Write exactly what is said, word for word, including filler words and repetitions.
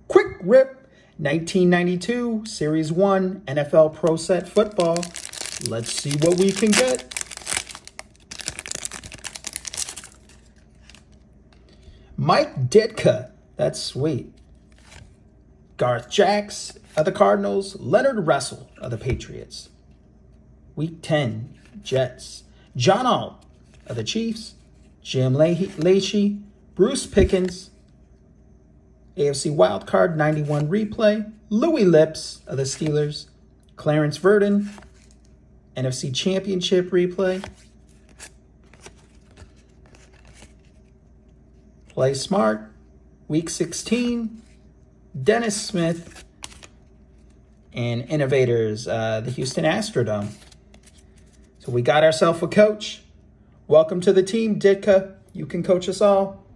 Quick Rip nineteen ninety-two Series one N F L Pro Set Football. Let's see what we can get. Mike Ditka. That's sweet. Garth Jacks of the Cardinals. Leonard Russell of the Patriots. Week ten, Jets. John Alt of the Chiefs. Jim Lachey. Bruce Pickens. A F C Wildcard ninety-one replay. Louis Lips of the Steelers. Clarence Verdon. N F C Championship replay. Play Smart. Week sixteen. Dennis Smith. And Innovators, uh, the Houston Astrodome. So we got ourselves a coach. Welcome to the team, Ditka. You can coach us all.